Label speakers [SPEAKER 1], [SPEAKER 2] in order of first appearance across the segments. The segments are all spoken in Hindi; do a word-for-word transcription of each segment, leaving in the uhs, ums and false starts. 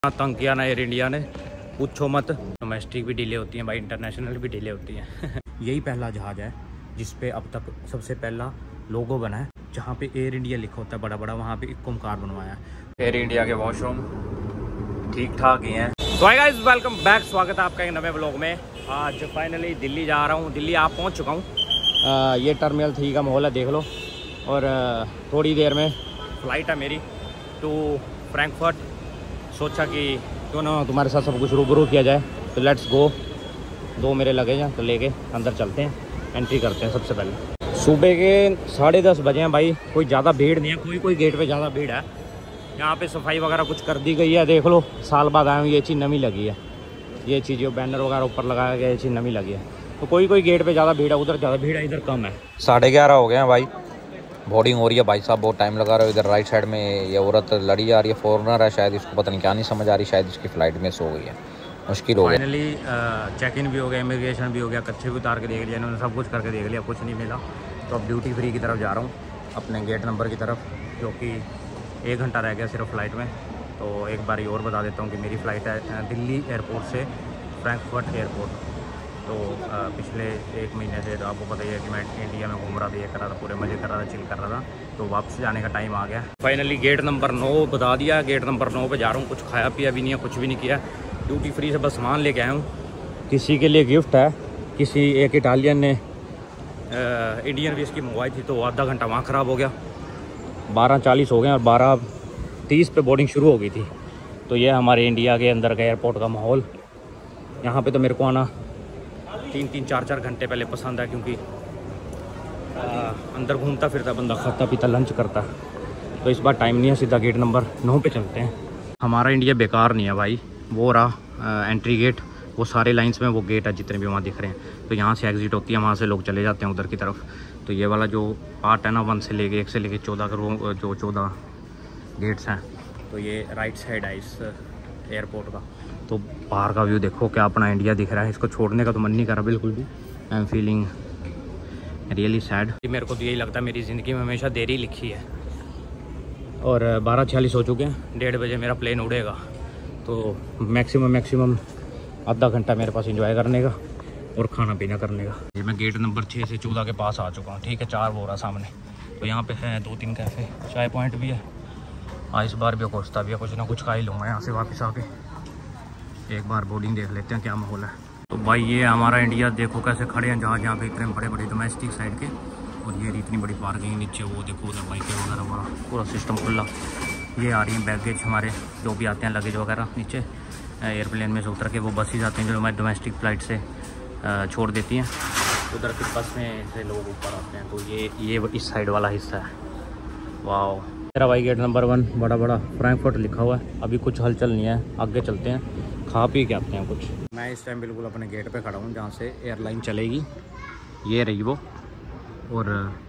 [SPEAKER 1] तंग किया ना एयर इंडिया ने, पूछो मत। डोमेस्टिक भी डिले होती हैं भाई, इंटरनेशनल भी डिले होती हैं। यही पहला जहाज़ है जिस पे अब तक सबसे पहला लोगो बना है, जहाँ पे एयर इंडिया लिखा होता है बड़ा बड़ा, वहाँ पे एक ओमकार बनवाया है। एयर इंडिया के वॉशरूम ठीक ठाक ही हैं। तो हाय गाइस, वेलकम बैक, स्वागत है आपका एक नए व्लॉग में। आज फाइनली दिल्ली जा रहा हूँ, दिल्ली आप पहुँच चुका हूँ। ये टर्मिनल थ्री का माहौल है, देख लो। और आ, थोड़ी देर में फ़्लाइट है मेरी टू फ्रैंकफर्ट। सोचा कि क्यों ना तुम्हारे साथ सब कुछ रूबरू किया जाए, तो लेट्स गो। दो मेरे लगेज हैं, तो लेके अंदर चलते हैं, एंट्री करते हैं। सबसे पहले सुबह के साढ़े दस बजे हैं भाई, कोई ज़्यादा भीड़ नहीं है, कोई कोई गेट पे ज़्यादा भीड़ है। यहाँ पे सफाई वगैरह कुछ कर दी गई है, देख लो। साल बाद आए हूँ, ये चीज़ नवी लगी है, ये चीज़ जो बैनर वगैरह ऊपर लगाया गया, ये चीज़ नवी लगी है। तो कोई कोई गेट पे ज़्यादा भीड़ है, उधर ज़्यादा भीड़ है, इधर कम है।
[SPEAKER 2] साढ़े ग्यारह हो गए हैं भाई, बोर्डिंग हो रही है। भाई साहब बहुत टाइम लगा रहा है। इधर राइट साइड में ये औरत लड़ी जा रही है, फॉरनर है शायद, इसको पता नहीं क्या नहीं समझ आ रही, शायद इसकी फ़्लाइट मिस हो गई है, मुश्किल हो गया।
[SPEAKER 1] फाइनली चेक इन भी हो गया, इमिग्रेशन भी हो गया, कच्चे भी उतार के देख लिया इन्होंने, सब कुछ करके देख लिया, कुछ नहीं मिला। तो अब ड्यूटी फ्री की तरफ जा रहा हूँ, अपने गेट नंबर की तरफ, क्योंकि एक घंटा रह गया सिर्फ फ़्लाइट में। तो एक बारी और बता देता हूँ कि मेरी फ़्लाइट है दिल्ली एयरपोर्ट से फ्रैंकफर्ट एयरपोर्ट। तो पिछले एक महीने से तो आपको पता ही है कि मैं इंडिया में घूम रहा था, ये कर रहा था, पूरे मज़े कर रहा था, चिल कर रहा था। तो वापस जाने का टाइम आ गया। फाइनली गेट नंबर नौ बता दिया, गेट नंबर नौ पे जा रहा हूँ। कुछ खाया पिया भी नहीं है, कुछ भी नहीं किया। ड्यूटी फ्री से बस सामान लेके आया हूँ। किसी के लिए गिफ्ट है, किसी एक इटालियन ने इंडियन भी इसकी मंगवाई थी, तो आधा घंटा वहाँ ख़राब हो गया। बारह चालीस हो गए और बारह तीस पे बोर्डिंग शुरू हो गई थी। तो ये हमारे इंडिया के अंदर का एयरपोर्ट का माहौल। यहाँ पे तो मेरे को आना तीन तीन चार चार घंटे पहले पसंद है, क्योंकि आ, अंदर घूमता फिरता बंदा, खाता पीता लंच करता। तो इस बार टाइम नहीं है, सीधा गेट नंबर नौ पे चलते हैं। हमारा इंडिया बेकार नहीं है भाई, वो रहा एंट्री गेट, वो सारे लाइंस में वो गेट है जितने भी वहाँ दिख रहे हैं। तो यहाँ से एग्ज़िट होती है, वहाँ से लोग चले जाते हैं उधर की तरफ। तो ये वाला जो पार्ट है ना, वन से लेके एक से लेके चौदह का जो चौदह गेट्स हैं, तो ये राइट साइड है इस एयरपोर्ट का। तो बाहर का व्यू देखो, क्या अपना इंडिया दिख रहा है। इसको छोड़ने का तो मन नहीं कर रहा बिल्कुल भी। I am feeling really sad. मेरे को तो यही लगता है मेरी ज़िंदगी में हमेशा देरी लिखी है। और बारह छियालीस हो चुके हैं, डेढ़ बजे मेरा प्लेन उड़ेगा। तो मैक्सिमम मैक्सिमम आधा घंटा मेरे पास एंजॉय करने का और खाना पीना करने का। ये मैं गेट नंबर छः से चौदह के पास आ चुका हूँ, ठीक है। चार वो रहा सामने। तो यहाँ पे है दो तीन कैफ़े, चाय पॉइंट भी है, आइस बार भी, कोस्ता भी है। कुछ ना कुछ खा ही लूँगा यहाँ से वापस आके। एक बार बोर्डिंग देख लेते हैं क्या माहौल है। तो भाई ये हमारा इंडिया, देखो कैसे खड़े हैं जहाँ जहाँ पे इतने बड़े बड़े डोमेस्टिक साइड के। और ये इतनी बड़ी पार्किंग नीचे, वो देखो उधर बाइकें वगैरह, बड़ा पूरा सिस्टम खुला। ये आ रही हैं बैगेज हमारे, जो भी आते हैं लगेज वगैरह नीचे एयरप्लेन में से उतर के, वो बसेज आते हैं जो हमारे डोमेस्टिक फ़्लाइट से छोड़ देती हैं। उधर की बस में से लोग ऊपर आते हैं। तो ये ये इस साइड वाला हिस्सा है। वाह, मेरा भाई गेट नंबर वन बड़ा बड़ा फ्रैंकफर्ट लिखा हुआ है। अभी कुछ हलचल नहीं है, आगे चलते हैं, खा पी के आते हैं कुछ। मैं इस टाइम बिल्कुल अपने गेट पे खड़ा हूँ जहाँ से एयरलाइन चलेगी। ये रही वो, और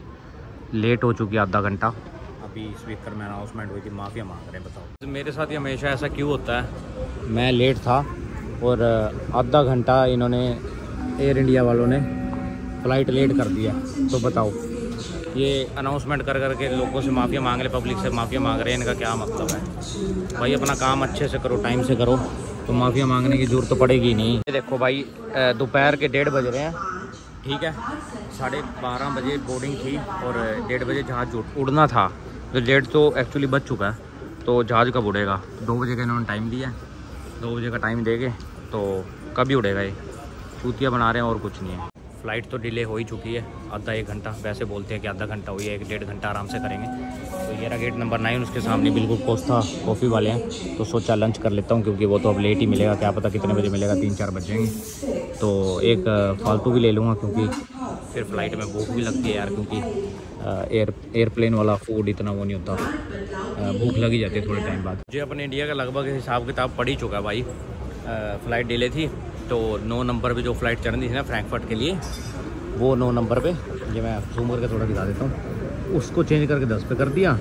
[SPEAKER 1] लेट हो चुकी आधा घंटा। अभी स्पीकर में अनाउंसमेंट हुई थी, माफ़िया मांग रहे हैं। बताओ मेरे साथ ये हमेशा ऐसा क्यों होता है। मैं लेट था और आधा घंटा इन्होंने, एयर इंडिया वालों ने फ़्लाइट लेट कर दिया। तो बताओ, ये अनाउंसमेंट कर करके लोगों से माफ़िया मांग रहे, पब्लिक से माफ़िया मांग रहे हैं, इनका क्या मतलब है भाई। अपना काम अच्छे से करो, टाइम से करो, तो माफ़िया मांगने की ज़रूरत तो पड़ेगी नहीं। ये देखो भाई, दोपहर के डेढ़ बज रहे हैं, ठीक है। साढ़े बारह बजे बोर्डिंग थी और डेढ़ बजे जहाज़ उड़ना था। तो डेढ़ तो एक्चुअली बज चुका है, तो जहाज़ कब उड़ेगा? दो बजे का इन्होंने टाइम दिया है, दो बजे का टाइम देंगे तो कभी उड़ेगा। ये चूतिया बना रहे हैं और कुछ नहीं है। फ़्लाइट तो डिले हो ही चुकी है आधा एक घंटा, वैसे बोलते हैं कि आधा घंटा हुई है, एक डेढ़ घंटा आराम से करेंगे। तो ये रहा गेट नंबर नाइन, उसके सामने बिल्कुल कोस्ता कॉफ़ी वाले हैं। तो सोचा लंच कर लेता हूँ, क्योंकि वो तो अब लेट ही मिलेगा, क्या पता कितने बजे मिलेगा, तीन चार बज जाएंगे। तो एक फालतू भी ले लूँगा, क्योंकि फिर फ़्लाइट में भूख भी लगती है यार, क्योंकि एयर एयरप्लेन वाला फूड इतना वो नहीं होता, भूख लगी जाती है थोड़े टाइम बाद। मुझे अपने इंडिया का लगभग हिसाब किताब पड़ ही चुका है भाई। फ़्लाइट डिले थी, तो नौ नंबर पे जो फ़्लाइट चढ़नी थी ना फ्रैंकफर्ट के लिए, वो नौ नंबर पे, ये मैं जूम करके थोड़ा दिखा देता हूँ, उसको चेंज करके दस पे कर दिया।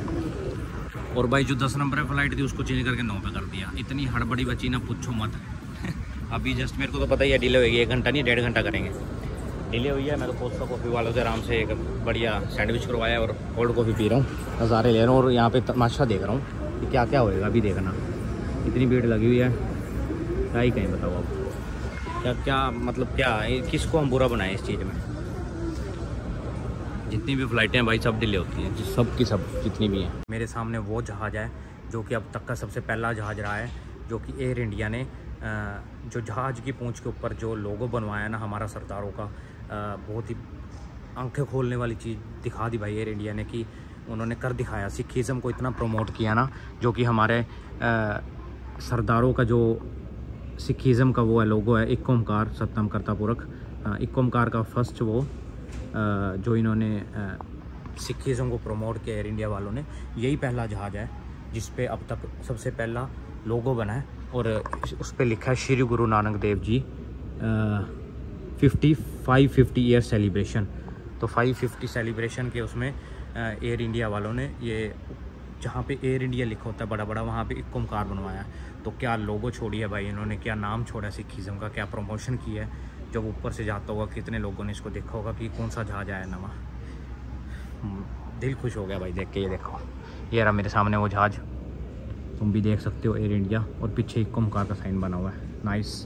[SPEAKER 1] और भाई जो दस नंबर पे फ़्लाइट थी उसको चेंज करके नौ पे कर दिया। इतनी हड़बड़ी बची ना, पूछो मत। अभी जस्ट मेरे को तो पता ही है डिले होगी, एक घंटा नहीं डेढ़ घंटा करेंगे। डिले हुई है। मैं तो कोस्टा कॉफ़ी वालों से आराम से एक बढ़िया सैंडविच करवाया और कोल्ड कॉफ़ी पी रहा हूँ, नज़ारे ले रहा हूँ और यहाँ पे तमाशा देख रहा हूँ कि क्या क्या होएगा। अभी देखना, इतनी भीड़ लगी हुई है, क्या ही कहीं बताओ आप। क्या क्या मतलब क्या है, किसको हम बुरा बनाएं इस चीज़ में। जितनी भी फ़्लाइटें हैं भाई सब डिले होती हैं, सब की सब जितनी भी हैं। मेरे सामने वो जहाज़ है जो कि अब तक का सबसे पहला जहाज़ रहा है, जो कि एयर इंडिया ने जो जहाज़ की पूंछ के ऊपर जो लोगो बनवाया ना हमारा सरदारों का, बहुत ही आंखें खोलने वाली चीज़ दिखा दी भाई एयर इंडिया ने, कि उन्होंने कर दिखाया। सिखिज़म को इतना प्रमोट किया ना, जो कि हमारे सरदारों का जो सिखिज़म का वो है लोगो है, एक ओमकार सत्यम करता पुरख, एक ओमकार का फर्स्ट वो जो इन्होंने सिखिज़म को प्रमोट किया एयर इंडिया वालों ने। यही पहला जहाज़ है जिस पे अब तक सबसे पहला लोगो बना है, और उस पर लिखा है Shri Guru Nanak Dev ji fifty five fifty year celebration. तो फाइव फिफ्टी सेलिब्रेशन के उसमें एयर इंडिया वालों ने ये जहाँ पे एयर इंडिया लिखा होता है बड़ा बड़ा, वहाँ पे एक ओमकार बनवाया है। तो क्या लोगो छोड़ी है भाई इन्होंने, क्या नाम छोड़ा है सिखिज़म का, क्या प्रमोशन किया है। जब ऊपर से जाता होगा कितने लोगों ने इसको देखा होगा कि कौन सा जहाज आया नवा। दिल खुश हो गया भाई देख के। ये देखो, ये रहा मेरे सामने वो जहाज़, तुम भी देख सकते हो एयर इंडिया, और पीछे एक ओमकार का साइन बना हुआ है। नाइस,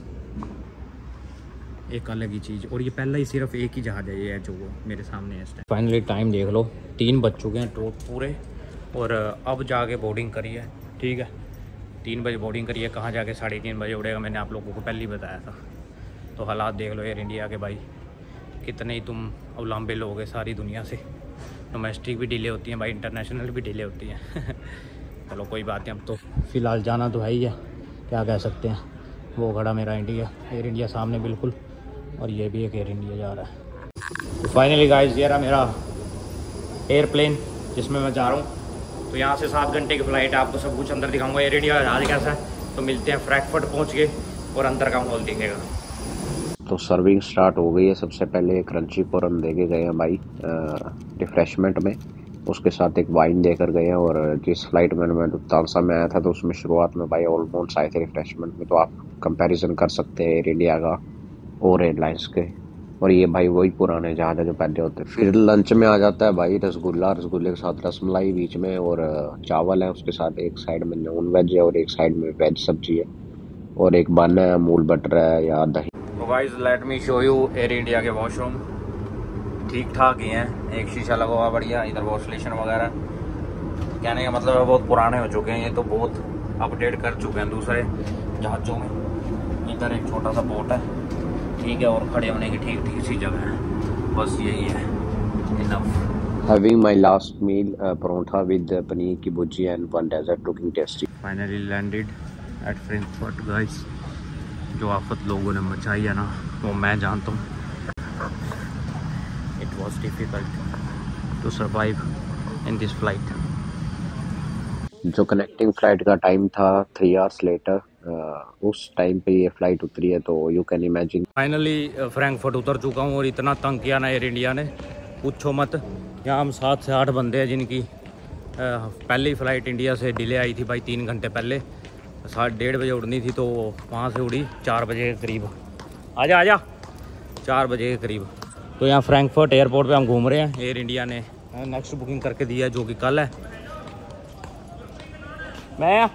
[SPEAKER 1] एक अलग ही चीज़। और ये पहला ही सिर्फ एक ही जहाज़ है, ये है जो वो मेरे सामने है इस टाइम। फाइनली टाइम देख लो, तीन बज चुके हैं ट्रोट पूरे, और अब जाके बोर्डिंग करी है। ठीक है, तीन बजे बोर्डिंग करी है, कहाँ जाके साढ़े तीन बजे उड़ेगा, मैंने आप लोगों को पहले ही बताया था। तो हालात देख लो एयर इंडिया के भाई, कितने ही तुम अवलांबे लोग हैं सारी दुनिया से। डोमेस्टिक भी डिले होती हैं भाई, इंटरनेशनल भी डिले होती हैं। चलो कोई बात नहीं, अब तो फ़िलहाल जाना तो है ही है, क्या कह सकते हैं। वो खड़ा मेरा इंडिया, एयर इंडिया सामने बिल्कुल, और ये भी एक एयर इंडिया जा रहा है। तो फाइनली गाइस ये रहा मेरा एयरप्लेन जिसमें मैं जा रहा हूँ। तो यहाँ से सात घंटे की फ़्लाइट है, आपको सब कुछ अंदर दिखाऊंगा एयर इंडिया का जहाज कैसा है। तो मिलते हैं फ्रैंकफर्ट पहुँच के, और अंदर का माहौल दिखेगा।
[SPEAKER 2] तो सर्विंग स्टार्ट हो गई है। सबसे पहले क्रंची पोरम दे के गए हैं भाई रिफ्रेशमेंट में, उसके साथ एक वाइन देकर गए हैं। और जिस फ्लाइट में मैं लुफ्तांसा में आया था तो उसमें शुरुआत में भाई ऑलमोस्ट आए थे रिफ्रेशमेंट में, तो आप कंपैरिजन कर सकते हैं एयर इंडिया का और एयरलाइंस के। और ये भाई वही पुराने जहाज है जो पहले होते हैं। फिर लंच में आ जाता है भाई रसगुल्ला, रसगुल्ले के साथ रसमलाई बीच में, और चावल है उसके साथ, एक साइड में नॉन वेज है और एक साइड में वेज सब्जी है, और एक बन है, अमूल बटर है या दही।
[SPEAKER 1] तो guys let me show you Air India के वॉशरूम। ठीक ठाक ही हैं, एक शीशा लगा हुआ बढ़िया, इधर वॉश स्टेशन वगैरह। कहने का मतलब है बहुत पुराने हो चुके हैं ये, तो बहुत अपडेट कर चुके हैं दूसरे जहाज़ों में। इधर एक छोटा सा बोट है, ठीक है, और खड़े होने की ठीक ठीक सी जगह है, बस यही है, enough.
[SPEAKER 2] Having my last meal, uh, paratha with paneer की bhuji and one dessert looking tasty.
[SPEAKER 1] Finally landed at Frankfurt guys. जो आफत लोगों ने मचाई है ना, वो मैं जानता हूँ। It was difficult to survive in this flight.
[SPEAKER 2] जो कनेक्टिंग फ्लाइट का टाइम था थ्री आवर्स लेटर, उस टाइम पे ये फ्लाइट उतरी है, तो you can imagine.
[SPEAKER 1] Finally Frankfurt उतर चुका हूँ, और इतना तंग किया ना एयर इंडिया ने, पूछो मत। यहाँ हम सात से आठ बंदे हैं जिनकी पहली फ़्लाइट इंडिया से डिले आई थी भाई, तीन घंटे पहले। साढ़े डेढ़ बजे उड़नी थी, तो वहाँ से उड़ी चार बजे के करीब। आजा आजा चार बजे के करीब। तो यहाँ फ्रैंकफर्ट एयरपोर्ट पे हम घूम रहे हैं। एयर इंडिया ने नेक्स्ट बुकिंग करके दिया है, जो कि कल है। मैं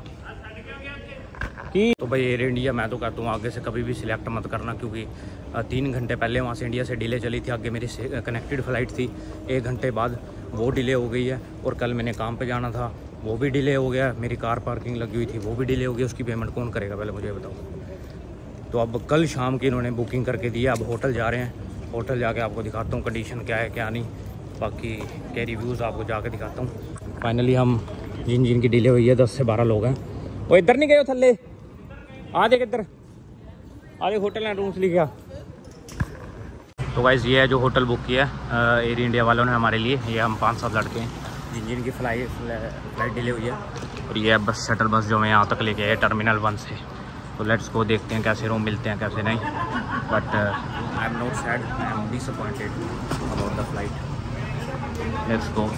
[SPEAKER 1] कि तो भाई एयर इंडिया मैं तो कहता हूँ आगे से कभी भी सिलेक्ट मत करना, क्योंकि तीन घंटे पहले वहाँ से इंडिया से डिले चली थी। आगे मेरी कनेक्टेड फ़्लाइट थी, एक घंटे बाद वो डिले हो गई है। और कल मैंने काम पे जाना था, वो भी डिले हो गया। मेरी कार पार्किंग लगी हुई थी, वो भी डिले हो गई। उसकी पेमेंट कौन करेगा पहले मुझे बताओ। तो अब कल शाम की इन्होंने बुकिंग करके दी है। अब होटल जा रहे हैं, होटल जाके आपको दिखाता हूँ कंडीशन क्या है क्या नहीं, बाकी के रिव्यूज़ आपको जाके दिखाता हूँ। फाइनली हम जिन जिन की डिले हुई है दस से बारह लोग हैं। वो इधर नहीं गए हो थल्ले, आ देख इधर, आ देख होटल है, रूम्स लिख गया। तो गाइस ये है जो होटल बुक किया है एयर इंडिया वालों ने हमारे लिए। ये हम पाँच सात लड़के हैं जिन जिन की फ्लाइट फ्लाइट डिले हुई है। और ये है बस शटल बस जो मैं यहाँ तक लेके आया टर्मिनल वन से। तो लेट्स गो, देखते हैं कैसे रूम मिलते हैं कैसे नहीं। But I am not sad, I am disappointed about the flight. Let's go.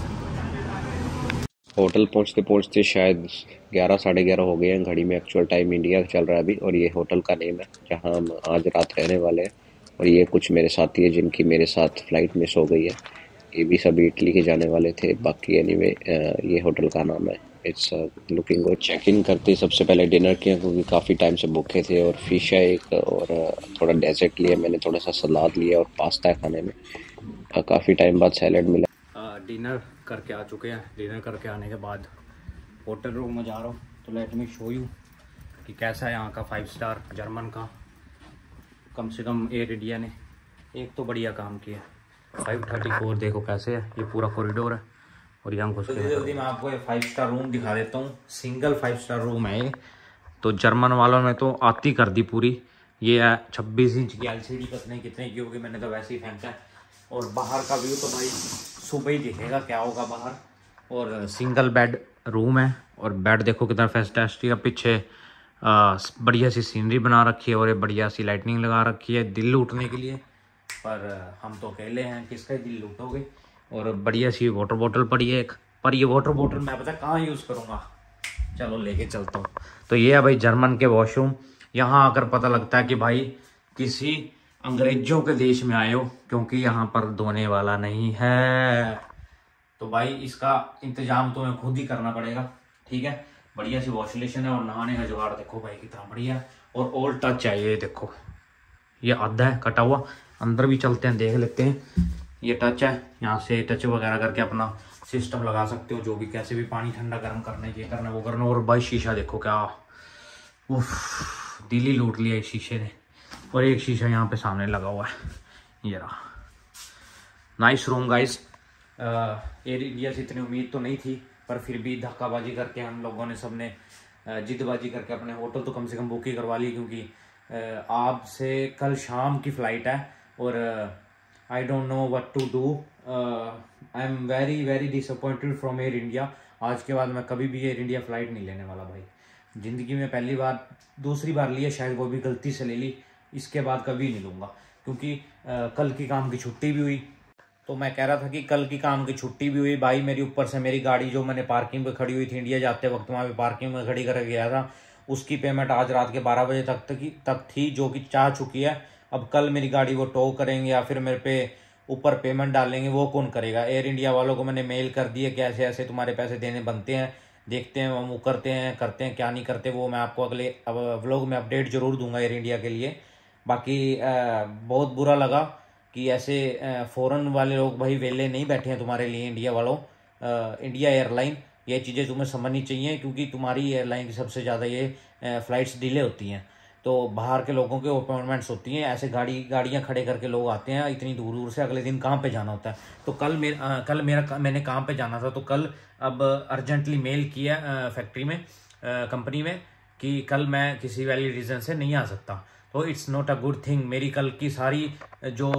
[SPEAKER 2] Hotel पहुंचते पहुंचते शायद ग्यारह साढ़े ग्यारह हो गए हैं घड़ी में। एक्चुअल टाइम इंडिया चल रहा है अभी। और ये होटल का नेम है जहां हम आज रात रहने वाले हैं। और ये कुछ मेरे साथी है जिनकी मेरे साथ फ्लाइट मिस हो गई है। ये भी सभी इटली के जाने वाले थे। बाकी एनीवे ये होटल का नाम है it's looking good. Check in करते सबसे पहले डिनर किया क्योंकि काफ़ी टाइम से भूखे थे, और फिश है एक, और थोड़ा डेजर्ट लिया मैंने, थोड़ा सा सलाद लिया और पास्ता है खाने में। काफ़ी टाइम बाद सैलड मिला।
[SPEAKER 1] डिनर करके आ चुके हैं। डिनर करके आने के बाद होटल रूम में जा रहा हूँ, तो लेट मी शो यू कि कैसा है यहाँ का फाइव स्टार जर्मन का। कम से कम एयर इंडिया ने एक तो बढ़िया काम किया। फाइव थर्टी फोर देखो कैसे है, ये पूरा कॉरिडोर है और यहाँ घुस के जल्दी मैं आपको ये फाइव स्टार रूम दिखा देता हूँ। सिंगल फाइव स्टार रूम है ये, तो जर्मन वालों ने तो आती कर दी पूरी। ये है छब्बीस इंच की एलसीडी, पता नहीं कितने की होगी, मैंने तो वैसे ही फेंका है। और बाहर का व्यू तो भाई सुबह ही दिखेगा क्या होगा बाहर। और सिंगल बेड रूम है, और बेड देखो कितना फैंटास्टिक है। पीछे आ, बढ़िया सी सीनरी बना रखी है और ये बढ़िया सी लाइटनिंग लगा रखी है दिल लूटने के लिए। पर हम तो अकेले हैं, किसका दिल लूटोगे। और बढ़िया सी वाटर बॉटल पड़ी है एक, पर ये वाटर बॉटल मैं पता कहाँ यूज़ करूँगा, चलो लेके चलता हूँ। तो ये है भाई जर्मन के वॉशरूम। यहाँ आकर पता लगता है कि भाई किसी अंग्रेजों के देश में आए हो, क्योंकि यहाँ पर धोने वाला नहीं है। तो भाई इसका इंतजाम तुम्हें खुद ही करना पड़ेगा, ठीक है। बढ़िया सी वॉश बेसिन है और नहाने का जुगाड़ देखो भाई कितना बढ़िया। और ओल्ड टच है ये, देखो ये आधा है कटा हुआ। अंदर भी चलते हैं, देख लेते हैं। ये टच है, यहाँ से टच वगैरह करके अपना सिस्टम लगा सकते हो, जो भी कैसे भी पानी ठंडा गर्म करना है, ये करना वो करना। और भाई शीशा देखो क्या, उफ दिल ही लूट लिया इस शीशे ने। और एक शीशा यहाँ पे सामने लगा हुआ है, ये रहा। Nice room guys. Air India से इतनी उम्मीद तो नहीं थी, पर फिर भी धक्काबाजी करके हम लोगों ने सबने जिद्दबाजी करके अपने होटल तो कम से कम बुक ही करवा ली, क्योंकि आप से कल शाम की फ़्लाइट है। और I don't know what to do. I am very very disappointed from Air India. आज के बाद मैं कभी भी एयर इंडिया फ़्लाइट नहीं लेने वाला भाई। ज़िंदगी में पहली बार, दूसरी बार लिया शायद, वो भी गलती से ले ली। इसके बाद कभी नहीं लूँगा, क्योंकि आ, कल की काम की छुट्टी भी हुई। तो मैं कह रहा था कि कल की काम की छुट्टी भी हुई भाई मेरी, ऊपर से मेरी गाड़ी जो मैंने पार्किंग पे खड़ी हुई थी इंडिया जाते वक्त, वहाँ पे पार्किंग में खड़ी कर गया था, उसकी पेमेंट आज रात के बारह बजे तक तक, तक थी, जो कि चाह चुकी है। अब कल मेरी गाड़ी वो टो करेंगे या फिर मेरे पे ऊपर पेमेंट डालेंगे, वो कौन करेगा। एयर इंडिया वालों को मैंने मेल कर दिया कि ऐसे ऐसे तुम्हारे पैसे देने बनते हैं, देखते हैं हम करते हैं करते हैं क्या नहीं करते, वो मैं आपको अगले व्लॉग में अपडेट जरूर दूंगा एयर इंडिया के लिए। बाकी बहुत बुरा लगा कि ऐसे फॉरेन वाले लोग भाई वेले नहीं बैठे हैं तुम्हारे लिए। इंडिया वालों, इंडिया एयरलाइन, ये चीज़ें तुम्हें समझनी चाहिए, क्योंकि तुम्हारी एयरलाइन की सबसे ज़्यादा ये फ़्लाइट्स डिले होती हैं। तो बाहर के लोगों के अपॉइंटमेंट्स होती हैं, ऐसे गाड़ी गाड़ियाँ खड़े करके लोग आते हैं इतनी दूर दूर से, अगले दिन कहाँ पे जाना होता है। तो कल मेरा कल मेरा मैंने काम पे जाना था, तो कल अब अर्जेंटली मेल किया फैक्ट्री में, कंपनी में, कि कल मैं किसी वैलिड रीज़न से नहीं आ सकता। तो it's not a good thing. मेरी कल की सारी जो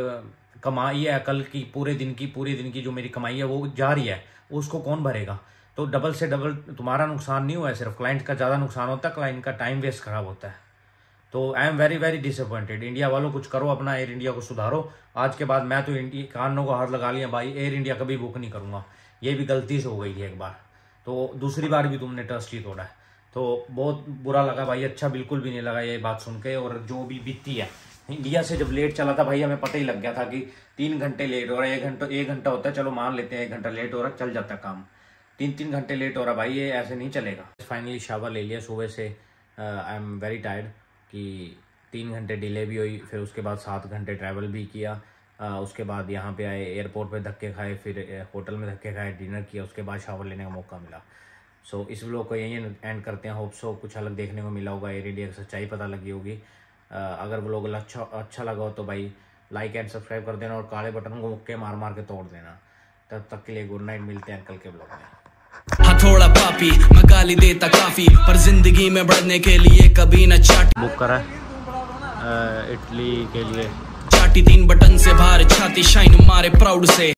[SPEAKER 1] कमाई है, कल की पूरे दिन की पूरे दिन की जो मेरी कमाई है वो जा रही है, उसको कौन भरेगा। तो डबल से डबल तुम्हारा नुकसान नहीं हुआ है, सिर्फ क्लाइंट का ज़्यादा नुकसान होता है, क्लाइंट का टाइम वेस्ट खराब होता है। तो I am very very disappointed. India वालों कुछ करो, अपना एयर इंडिया को सुधारो। आज के बाद मैं तो इंडिया कानों को हाथ लगा लिया भाई, एयर इंडिया कभी बुक नहीं करूँगा। ये भी गलती से हो गई थी एक बार, तो दूसरी बार भी तुमने ट्रस्ट ही तोड़ा है। तो बहुत बुरा लगा भाई, अच्छा बिल्कुल भी नहीं लगा ये बात सुन के। और जो भी बीती है, इंडिया से जब लेट चला था भाई, हमें पता ही लग गया था कि तीन घंटे लेट हो रहा है। एक घंटा एक घंटा होता है, चलो मान लेते हैं एक घंटा लेट हो रहा है, चल जाता है काम। तीन तीन घंटे लेट हो रहा है भाई, ये ऐसे नहीं चलेगा। फाइनली शावर ले लिया सुबह से। आई एम वेरी टायर्ड कि तीन घंटे डिले भी हुई, फिर उसके बाद सात घंटे ट्रैवल भी किया। uh, उसके बाद यहाँ पे आए, एयरपोर्ट पे धक्के खाए, फिर होटल में धक्के खाए, डिनर किया, उसके बाद शावर लेने का मौका मिला। सो so, इस व्लॉग को यहीं एंड करते हैं। होप सो कुछ अलग देखने को मिला होगा, एयर इंडिया की सच्चाई पता लगी होगी। uh, अगर व्लॉग अच्छा अच्छा लगा हो तो भाई लाइक एंड सब्सक्राइब कर देना और काले बटन को मुक्के मार मार के तोड़ देना। तब तक के लिए गुड नाइट, मिलते हैं कल के व्लॉग में।
[SPEAKER 3] हाँ थोड़ा पापी मैं गाली देता काफी, पर जिंदगी में बढ़ने के लिए कभी न चाट
[SPEAKER 1] बुक करा इटली के लिए।
[SPEAKER 3] चाटी तीन बटन से बाहर छाती शाइन मारे प्राउड से।